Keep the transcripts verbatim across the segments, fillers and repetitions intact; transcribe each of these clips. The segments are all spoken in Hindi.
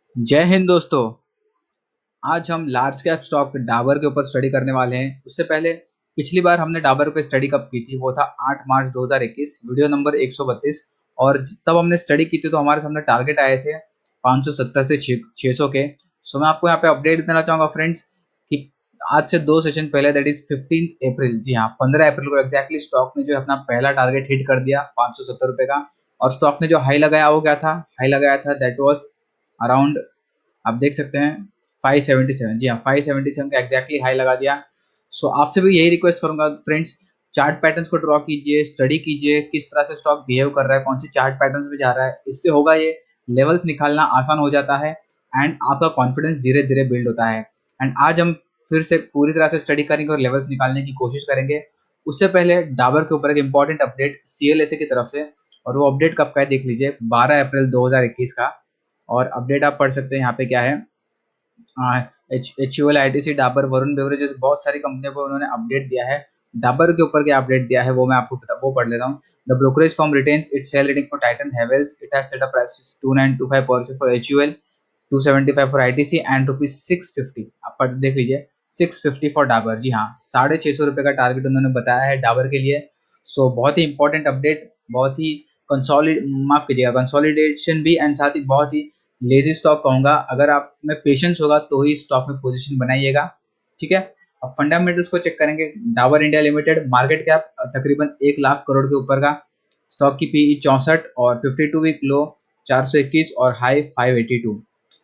जय हिंद दोस्तों। आज हम लार्ज कैप स्टॉक डाबर के ऊपर स्टडी करने वाले हैं। उससे पहले पिछली बार हमने डाबर पे स्टडी कब की थी, वो था आठ मार्च दो हज़ार इक्कीस, वीडियो नंबर एक सौ बत्तीस। और तब हमने स्टडी की थी तो हमारे सामने टारगेट आए थे पाँच सौ सत्तर से छह सौ के। सो मैं आपको यहाँ पे अपडेट देना चाहूंगा फ्रेंड्स कि आज से दो सेशन पहले, दैट इज फिफ्टीन अप्रैल, जी हाँ पंद्रह अप्रैल को एक्जैक्टली स्टॉक ने जो अपना पहला टारगेट हिट कर दिया पाँच सौ सत्तर रुपए का। और स्टॉक ने जो हाई लगाया वो क्या था, हाई लगाया था दैट वाज अराउंड, आप देख सकते हैं पाँच सौ सतहत्तर। जी हाँ, पाँच सौ सतहत्तर का एक्जैक्टली हाई लगा दिया। सो so, आपसे भी यही रिक्वेस्ट करूंगा फ्रेंड्स, चार्ट पैटर्न्स को ड्रॉ कीजिए, स्टडी कीजिए किस तरह से स्टॉक बिहेव कर रहा है, कौन सी चार्ट पैटर्न्स में जा रहा है। इससे होगा ये लेवल्स निकालना आसान हो जाता है एंड आपका कॉन्फिडेंस धीरे धीरे बिल्ड होता है। एंड आज हम फिर से पूरी तरह से स्टडी करेंगे और लेवल्स निकालने की कोशिश करेंगे। उससे पहले डाबर के ऊपर एक इंपॉर्टेंट अपडेट सीएलएसए की तरफ से, और वो अपडेट कब का है देख लीजिए, बारह अप्रैल दो हज़ार इक्कीस का। और अपडेट आप पढ़ सकते हैं यहाँ पे क्या है। H U L I T C Dabur Varun beverages, बहुत सारी कंपनियों को उन्होंने अपडेट दिया है। डाबर के ऊपर क्या अपडेट दिया है वो मैं आपको बता, वो पढ़ लेता हूँ। The brokerage firm retains its sell rating for Titan Havells, it has set a price two nine two five पर for H U L, two seventy five for ITC and rupees six fifty. आप पढ़ देख लीजिए, सिक्स फिफ्टी फॉर डाबर। जी हाँ, साढ़े छह सौ रुपए का टारगेट उन्होंने बताया है डाबर के लिए। सो so, बहुत ही इंपॉर्टेंट अपडेट, बहुत ही कंसोलिड माफ कीजिएगा कंसोलिडेशन भी, एंड साथ ही बहुत ही लेजी स्टॉक कहूंगा। अगर आप में पेशेंस होगा तो ही स्टॉक में पोजीशन बनाइएगा, ठीक है। अब फंडामेंटल्स को चेक करेंगे। Dabur India limited, market cap तकरीबन एक लाख करोड़ के ऊपर का, स्टॉक की पीई चौसठ और फिफ्टी टू वीक लो चार सौ इक्कीस और हाई पाँच सौ बयासी।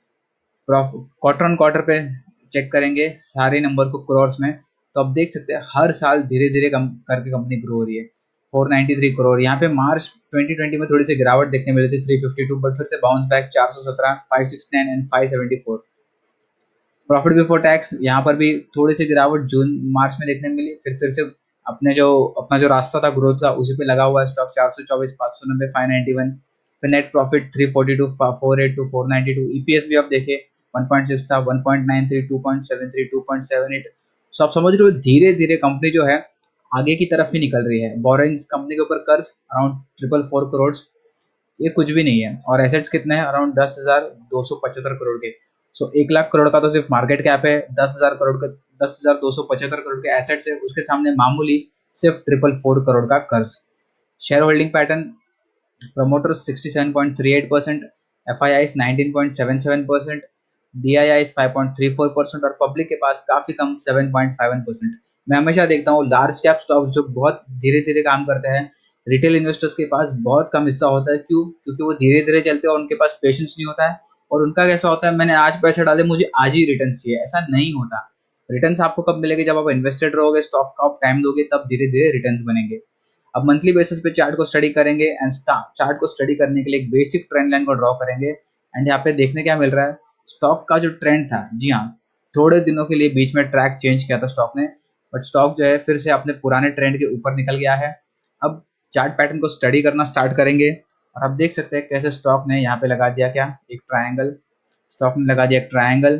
क्वार्टर ऑन क्वार्टर पे चेक करेंगे सारे नंबर को क्रोर्स में, तो आप देख सकते हैं हर साल धीरे धीरे कम करके कंपनी ग्रो हो रही है। चार सौ तिरानवे करोड़, यहाँ पे मार्च ट्वेंटी ट्वेंटी में थोड़ी सी गिरावट देखने मिली थी तीन सौ बावन, बट फिर से बाउंस बैक चार सौ सत्रह, पाँच सौ उनहत्तर एंड पाँच सौ चौहत्तर। प्रॉफिट बिफोर टैक्स यहाँ पर भी थोड़ी सी गिरावट जून मार्च में देखने मिली, फिर फिर से अपने जो अपना जो रास्ता था ग्रोथ का उसी पे लगा हुआ है स्टॉक, चार सौ चौबीस, पाँच सौ नब्बे, पाँच सौ इक्यानवे। फिर नेट प्रॉफिट तीन सौ बयालीस, चार सौ बयासी, चार सौ बानवे। ईपीएस भी आप देखिए वन पॉइंट सिक्स था, one point nine three, two point seven three, two point seven eight. So आप समझ रहे हो धीरे धीरे कंपनी जो है आगे की तरफ ही निकल रही है। बोरोइंग्स, कंपनी के ऊपर कर्ज अराउंड ट्रिपल फोर करोड़, ये कुछ भी नहीं है। और एसेट्स कितने हैं, अराउंड दस हजार दो सौ पचहत्तर करोड़ के। सो एक लाख करोड़ का तो सिर्फ मार्केट कैप है, दस हजार करोड़ का, दस हजार दो सौ पचहत्तर करोड़ के एसेट्स है, उसके सामने मामूली सिर्फ ट्रिपल फोर करोड़ का कर्ज। Share holding pattern, promoters sixty-seven point three eight percent, F I Is nineteen point seven seven percent, D I Is five point three four percent और पब्लिक के पास काफी कम seven point five one percent. मैं हमेशा देखता हूँ लार्ज कैप स्टॉक्स जो बहुत धीरे धीरे काम करते हैं, रिटेल इन्वेस्टर्स के पास बहुत कम हिस्सा होता है। क्यों? क्योंकि वो धीरे धीरे चलते हैं और उनके पास पेशेंस नहीं होता है। और उनका कैसा होता है, मैंने आज पैसे डाले मुझे आज ही रिटर्न चाहिए, ऐसा नहीं होता। रिटर्न आपको कब मिलेंगे, जब आप इन्वेस्टेड रहोगे, स्टॉक का आप टाइम दोगे, तब धीरे धीरे रिटर्न बनेंगे। अब मंथली बेसिस पे चार्ट को स्टडी करेंगे एंड चार्ट को स्टडी करने के लिए एक बेसिक ट्रेंड लाइन को ड्रॉ करेंगे। एंड यहाँ पे देखने क्या मिल रहा है, स्टॉक का जो ट्रेंड था, जी हाँ थोड़े दिनों के लिए बीच में ट्रैक चेंज किया था स्टॉक ने, बट स्टॉक जो है फिर से अपने पुराने ट्रेंड के ऊपर निकल गया है। अब चार्ट पैटर्न को स्टडी करना स्टार्ट करेंगे और आप देख सकते हैं कैसे स्टॉक ने यहाँ पे लगा दिया क्या, एक ट्रायंगल। स्टॉक ने लगा दिया एक ट्रायंगल।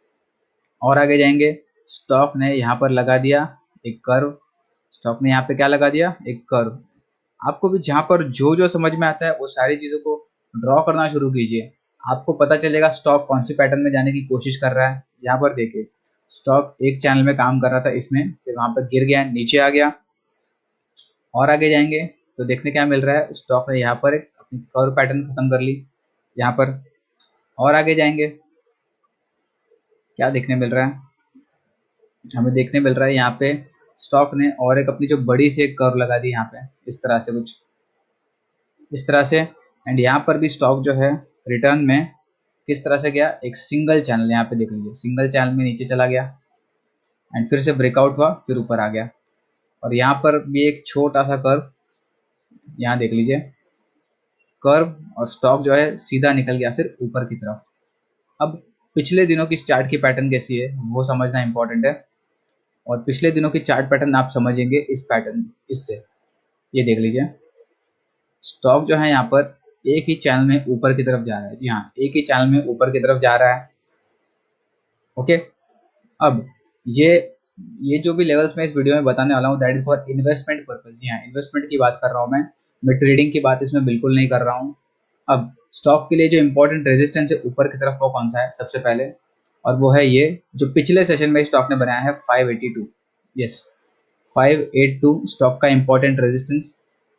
और आगे जाएंगे, स्टॉक ने यहाँ पर लगा दिया एक कर्व। स्टॉक ने यहाँ पे क्या लगा दिया, एक कर्व। आपको भी जहां पर जो जो समझ में आता है वो सारी चीजों को ड्रॉ करना शुरू कीजिए, आपको पता चलेगा स्टॉक कौन सी पैटर्न में जाने की कोशिश कर रहा है। यहाँ पर देखिए स्टॉक एक चैनल में काम कर रहा था इसमें, फिर वहां पर गिर गया, नीचे आ गया। और आगे जाएंगे तो देखने क्या मिल रहा है, स्टॉक ने यहाँ पर एक अपनी कर्व पैटर्न खत्म कर ली यहाँ पर। और आगे जाएंगे क्या देखने मिल रहा है, हमें देखने मिल रहा है यहाँ पे स्टॉक ने और एक अपनी जो बड़ी सी एक कर्व लगा दी यहाँ पे, इस तरह से कुछ इस तरह से। एंड यहाँ पर भी स्टॉक जो है रिटर्न में किस तरह से गया, एक सिंगल चैनल, यहाँ पे देख लीजिए सिंगल चैनल में नीचे चला गया एंड फिर से ब्रेकआउट हुआ, फिर ऊपर आ गया। और यहाँ पर भी एक छोटा सा कर्व, यहाँ देख लीजिए कर्व, और स्टॉक जो है सीधा निकल गया फिर ऊपर की तरफ। अब पिछले दिनों की चार्ट की पैटर्न कैसी है वो समझना इंपॉर्टेंट है, और पिछले दिनों की चार्ट पैटर्न आप समझेंगे इस पैटर्न इससे। ये देख लीजिए स्टॉक जो है यहाँ पर एक ही चैनल में ऊपर की तरफ जा रहा है, जी हाँ एक ही चैनल में ऊपर की तरफ जा रहा है। ओके, अब ये ये जो भी लेवल्स मैं इस वीडियो में बताने वाला हूँ that is for investment purpose. जी हाँ इन्वेस्टमेंट की बात कर रहा हूँ मैं मैं ट्रेडिंग की बात इसमें बिल्कुल नहीं कर रहा हूँ। अब स्टॉक के लिए जो इंपॉर्टेंट रेजिस्टेंस है ऊपर की तरफ वो कौन सा है सबसे पहले, और वो है ये जो पिछले सेशन में स्टॉक ने बनाया है five eighty two. Yes, five eighty two stock का इंपॉर्टेंट रेजिस्टेंस।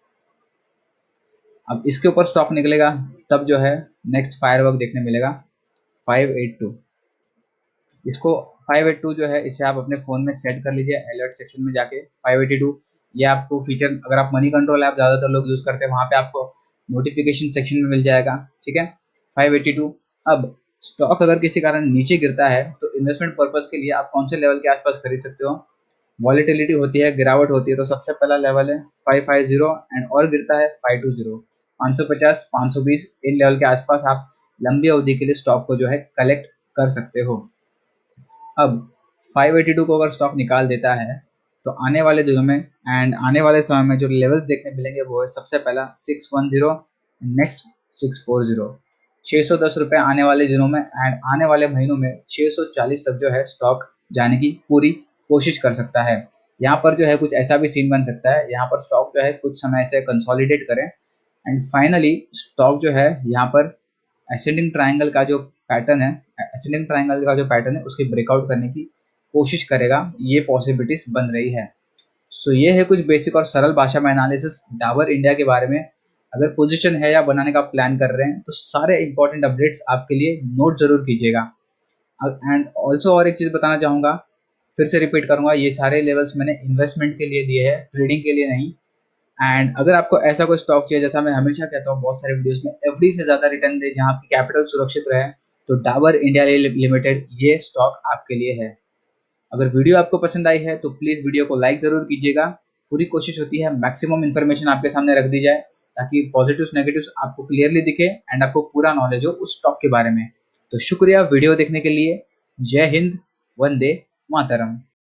अब इसके ऊपर स्टॉक निकलेगा तब जो है नेक्स्ट फायरवर्क देखने मिलेगा फाइव एटी टू। इसको फाइव एटी टू जो है इसे आप अपने फ़ोन में सेट कर लीजिए अलर्ट सेक्शन में जाके। फाइव एटी टू ये आपको फीचर, अगर आप मनी कंट्रोल ऐप ज़्यादातर लोग यूज़ करते हैं वहाँ पे आपको नोटिफिकेशन सेक्शन में मिल जाएगा, ठीक है। Five eighty two. अब स्टॉक अगर किसी कारण नीचे गिरता है तो इन्वेस्टमेंट पर्पज़ के लिए आप कौन से लेवल के आसपास खरीद सकते हो। वॉलेटिलिटी होती है, गिरावट होती है, तो सबसे पहला लेवल है फाइव फाइव ज़ीरो एंड और गिरता है फाइव टू ज़ीरो। पाँच सौ पचास, पाँच सौ बीस इन लेवल के आसपास आप लंबी अवधि के लिए स्टॉक को जो है कलेक्ट कर सकते हो। अब फाइव एटी टू को अगर स्टॉक निकाल देता है तो आने वाले दिनों में एंड आने वाले समय में जो लेवल्स देखने मिलेंगे वो है सबसे पहला six one zero, next six four zero. छः सौ दस रुपये आने वाले दिनों में एंड आने वाले महीनों में छः सौ चालीस तक जो है स्टॉक जाने की पूरी कोशिश कर सकता है। यहाँ पर जो है कुछ ऐसा भी सीन बन सकता है, यहाँ पर स्टॉक जो है कुछ समय से कंसोलिडेट करें एंड फाइनली स्टॉक जो है यहाँ पर असेंडिंग ट्रायंगल का जो पैटर्न है असेंडिंग ट्रायंगल का जो पैटर्न है उसकी ब्रेकआउट करने की कोशिश करेगा, ये पॉसिबिलिटीज बन रही है। सो so, ये है कुछ बेसिक और सरल भाषा में एनालिसिस डाबर इंडिया के बारे में। अगर पोजीशन है या बनाने का प्लान कर रहे हैं तो सारे इंपॉर्टेंट अपडेट्स आपके लिए नोट जरूर कीजिएगा। एंड ऑल्सो और एक चीज़ बताना चाहूँगा, फिर से रिपीट करूँगा, ये सारे लेवल्स मैंने इन्वेस्टमेंट के लिए दिए हैं, ट्रेडिंग के लिए नहीं। एंड अगर आपको ऐसा कोई स्टॉक चाहिए, जैसा मैं हमेशा कहता हूँ बहुत सारे वीडियोस में, एफडी से ज़्यादा रिटर्न दे जहाँ आपकी कैपिटल सुरक्षित रहे, तो डाबर इंडिया लिमिटेड ये स्टॉक आपके लिए है। अगर वीडियो आपको पसंद आई है तो प्लीज़ वीडियो को लाइक ज़रूर कीजिएगा। पूरी कोशिश होती है मैक्सिमम इन्फॉर्मेशन आपके सामने रख दी जाए ताकि पॉजिटिव्स नेगेटिव्स आपको क्लियरली दिखे एंड आपको पूरा नॉलेज हो उस स्टॉक के बारे में। तो शुक्रिया वीडियो देखने के लिए। जय हिंद, वंदे मातरम।